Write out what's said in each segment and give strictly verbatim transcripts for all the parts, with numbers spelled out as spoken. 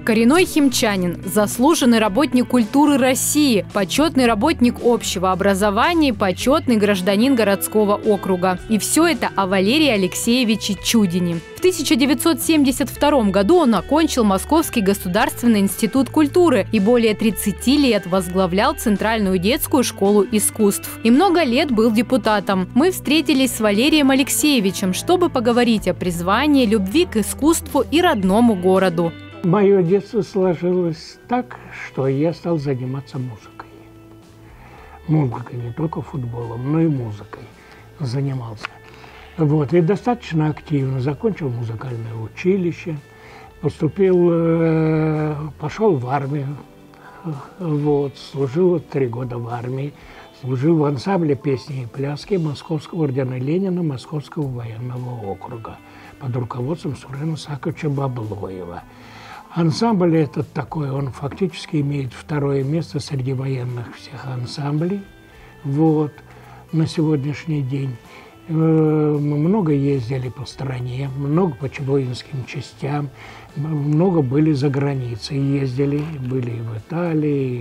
Коренной химчанин, заслуженный работник культуры России, почетный работник общего образования, почетный гражданин городского округа. И все это о Валерии Алексеевиче Чудине. В тысяча девятьсот семьдесят втором году он окончил Московский государственный институт культуры и более тридцати лет возглавлял Центральную детскую школу искусств. И много лет был депутатом. Мы встретились с Валерием Алексеевичем, чтобы поговорить о призвании, любви к искусству и родному городу. Мое детство сложилось так, что я стал заниматься музыкой. Музыкой, не только футболом, но и музыкой занимался. Вот, и достаточно активно. Закончил музыкальное училище, поступил, пошел в армию, вот, служил три года в армии, служил в ансамбле песни и пляски Московского ордена Ленина Московского военного округа под руководством Сурена Саковича Баблоева. Ансамбль этот такой, он фактически имеет второе место среди военных всех ансамблей, вот, на сегодняшний день. Мы много ездили по стране, много по воинским частям, много были за границей, ездили, были и в Италии, и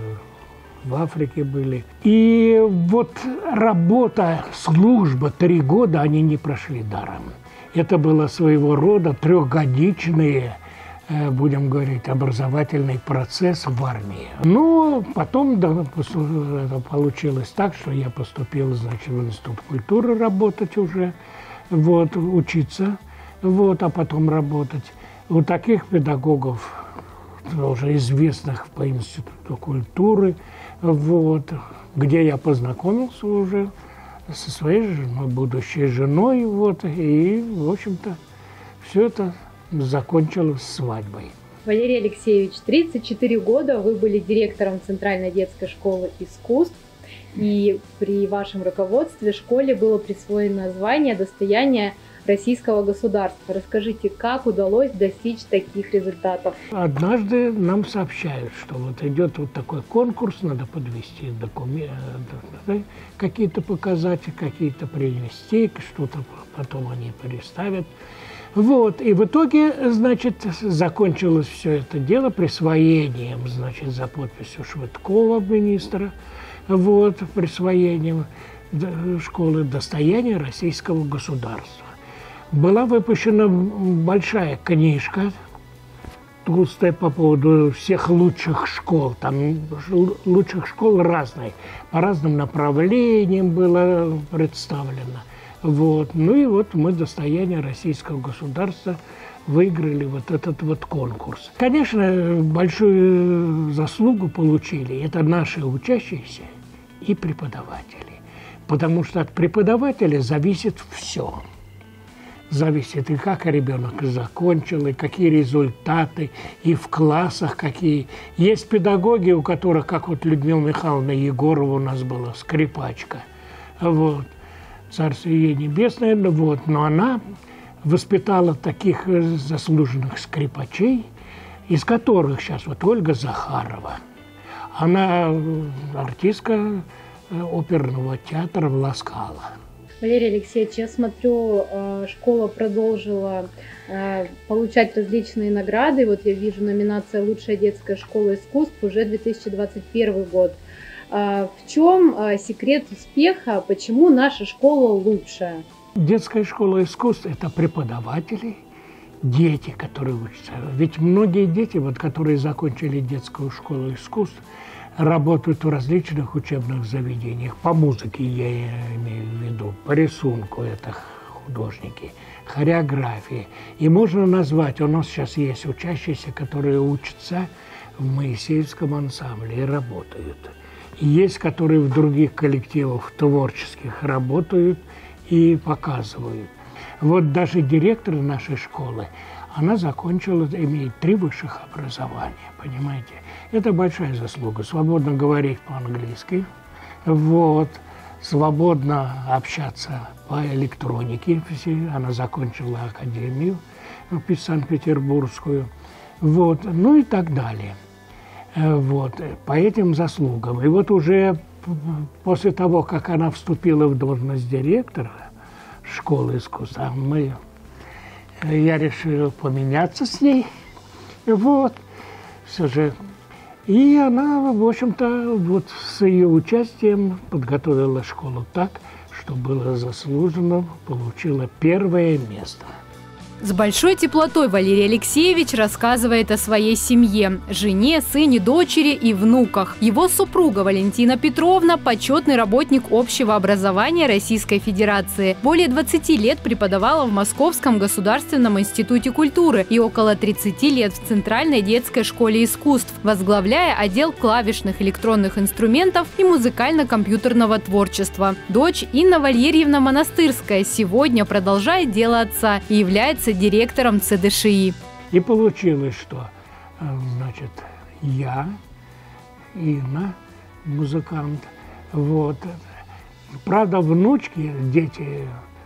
в, в Африке были. И вот работа, служба, три года, они не прошли даром. Это было своего рода трехгодичные, будем говорить, образовательный процесс в армии. Но потом да, получилось так, что я поступил, значит, в Институт культуры работать уже, вот, учиться, вот, а потом работать. У таких педагогов, уже известных по Институту культуры, вот, где я познакомился уже со своей женой, будущей женой, вот, и, в общем-то, все это закончилась свадьбой. Валерий Алексеевич, тридцать четыре года вы были директором Центральной детской школы искусств, и при вашем руководстве школе было присвоено название «Достояние российского государства». Расскажите, как удалось достичь таких результатов? Однажды нам сообщают, что вот идет вот такой конкурс, надо подвести документы, какие-то показатели, какие-то принести, что-то потом они переставят. Вот, и в итоге, значит, закончилось все это дело присвоением, значит, за подписью Швыдкова, министра, вот, присвоением школы «Достояние российского государства». Была выпущена большая книжка, толстая, по поводу всех лучших школ, там лучших школ разные, по разным направлениям было представлено. Вот. Ну и вот мы «Достояние российского государства» выиграли вот этот вот конкурс. Конечно, большую заслугу получили это наши учащиеся и преподаватели. Потому что от преподавателя зависит все. Зависит и как ребенок закончил, и какие результаты, и в классах какие. Есть педагоги, у которых, как вот Людмила Михайловна Егорова у нас была, скрипачка, вот. Царствие ей небесное, вот, но она воспитала таких заслуженных скрипачей, из которых сейчас вот Ольга Захарова. Она артистка оперного театра в Ла Скала. Валерий Алексеевич, я смотрю, школа продолжила получать различные награды. Вот я вижу номинация «Лучшая детская школа искусств» уже две тысячи двадцать первый год. В чем секрет успеха? Почему наша школа лучшая? Детская школа искусств – это преподаватели, дети, которые учатся. Ведь многие дети, вот, которые закончили детскую школу искусств, работают в различных учебных заведениях. По музыке я имею в виду, по рисунку это художники, хореографии. И можно назвать, у нас сейчас есть учащиеся, которые учатся в Моисеевском ансамбле и работают. Есть, которые в других коллективах творческих работают и показывают. Вот даже директор нашей школы, она закончила, имеет три высших образования, понимаете. Это большая заслуга. Свободно говорить по-английски, вот, свободно общаться по электронике. Она закончила академию Санкт-Петербургскую, вот, ну и так далее. Вот, по этим заслугам. И вот уже после того, как она вступила в должность директора школы искусств, мы, я решил поменяться с ней Вот, все же. И она, в общем-то, вот с ее участием подготовила школу так, что было заслуженно, получила первое место. С большой теплотой Валерий Алексеевич рассказывает о своей семье – жене, сыне, дочери и внуках. Его супруга Валентина Петровна – почетный работник общего образования Российской Федерации. Более двадцати лет преподавала в Московском государственном институте культуры и около тридцати лет в Центральной детской школе искусств, возглавляя отдел клавишных электронных инструментов и музыкально-компьютерного творчества. Дочь Инна Валерьевна Монастырская сегодня продолжает дело отца и является директором Цэ Дэ Шэ И. И получилось, что, значит, я, Инна, музыкант, вот. Правда, внучки, дети,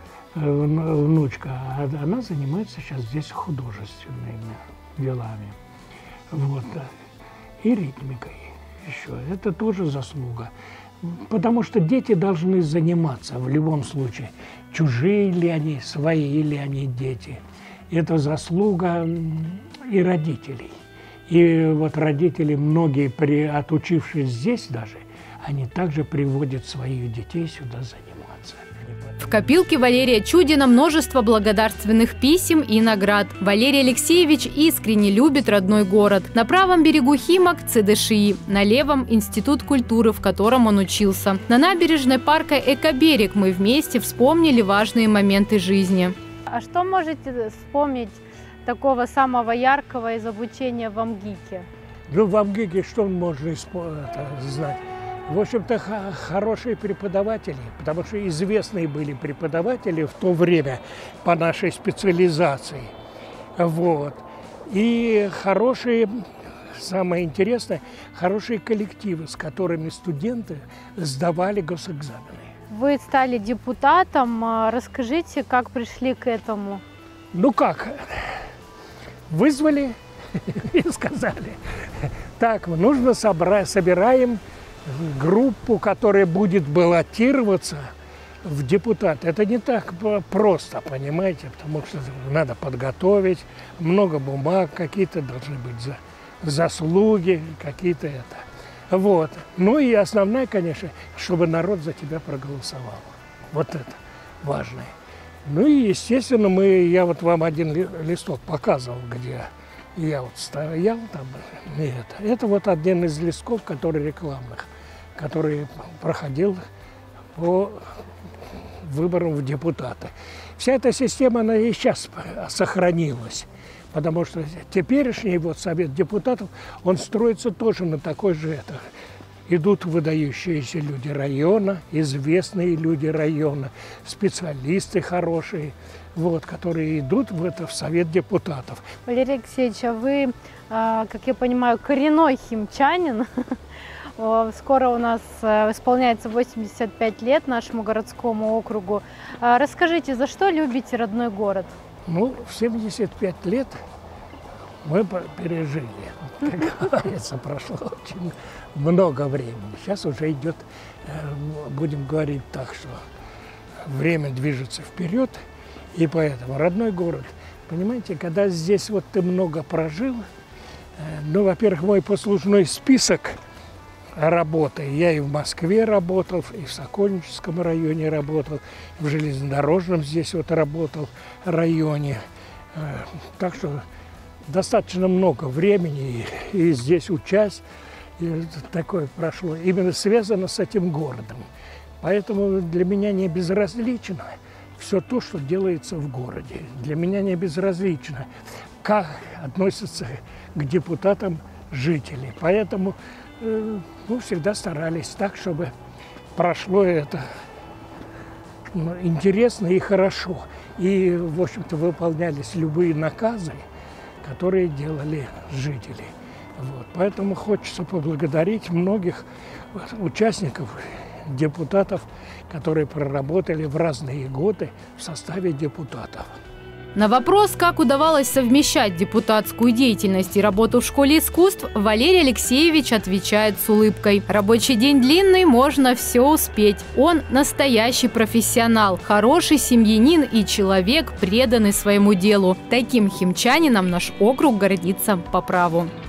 внучка, она занимается сейчас здесь художественными делами, вот, и ритмикой еще. Это тоже заслуга. Потому что дети должны заниматься в любом случае. Чужие ли они, свои ли они дети. Это заслуга и родителей. И вот родители, многие, при, отучившись здесь даже, они также приводят своих детей сюда заниматься. В копилке Валерия Чудина множество благодарственных писем и наград. Валерий Алексеевич искренне любит родной город. На правом берегу Химок – Цэ Дэ Шэ И, на левом – Институт культуры, в котором он учился. На набережной парка «Экоберег» мы вместе вспомнили важные моменты жизни. А что можете вспомнить такого самого яркого из обучения в АМГИКе? Ну, в АМГИКе что можно знать? В общем-то, хорошие преподаватели, потому что известные были преподаватели в то время по нашей специализации. Вот. И хорошие, самое интересное, хорошие коллективы, с которыми студенты сдавали госэкзамены. Вы стали депутатом. Расскажите, как пришли к этому? Ну как? Вызвали и сказали, так, нужно собрать, собираем группу, которая будет баллотироваться в депутаты. Это не так просто, понимаете, потому что надо подготовить, много бумаг, какие-то должны быть за, заслуги, какие-то это. Вот. Ну и основное, конечно, чтобы народ за тебя проголосовал. Вот это важное. Ну и, естественно, мы, я вот вам один листок показывал, где я вот стоял там. И это. это вот один из листков, который рекламных, который проходил по выборам в депутаты. Вся эта система, она и сейчас сохранилась, потому что теперешний вот совет депутатов, он строится тоже на такой же это. Идут выдающиеся люди района, известные люди района, специалисты хорошие, вот, которые идут в это в совет депутатов. Валерий Алексеевич, а вы, как я понимаю, коренной химчанин. Скоро у нас исполняется восемьдесят пять лет нашему городскому округу. Расскажите, за что любите родной город? Ну, в семьдесят пять лет мы пережили. Как говорится, прошло очень много времени. Сейчас уже идет, будем говорить так, что время движется вперед, и поэтому родной город. Понимаете, когда здесь вот ты много прожил, ну, во-первых, мой послужной список работы. Я и в Москве работал, и в Сокольническом районе работал, в железнодорожном здесь вот работал районе. Так что достаточно много времени и, и здесь учась, и такое прошло. Именно связано с этим городом. Поэтому для меня не безразлично все то, что делается в городе. Для меня не безразлично, как относятся к депутатам жители. Поэтому э, мы всегда старались так, чтобы прошло это ну, интересно и хорошо. И, в общем-то, выполнялись любые наказы, которые делали жители. Вот. Поэтому хочется поблагодарить многих участников, депутатов, которые проработали в разные годы в составе депутатов. На вопрос, как удавалось совмещать депутатскую деятельность и работу в школе искусств, Валерий Алексеевич отвечает с улыбкой. Рабочий день длинный, можно все успеть. Он настоящий профессионал, хороший семьянин и человек, преданный своему делу. Таким химчанином наш округ гордится по праву.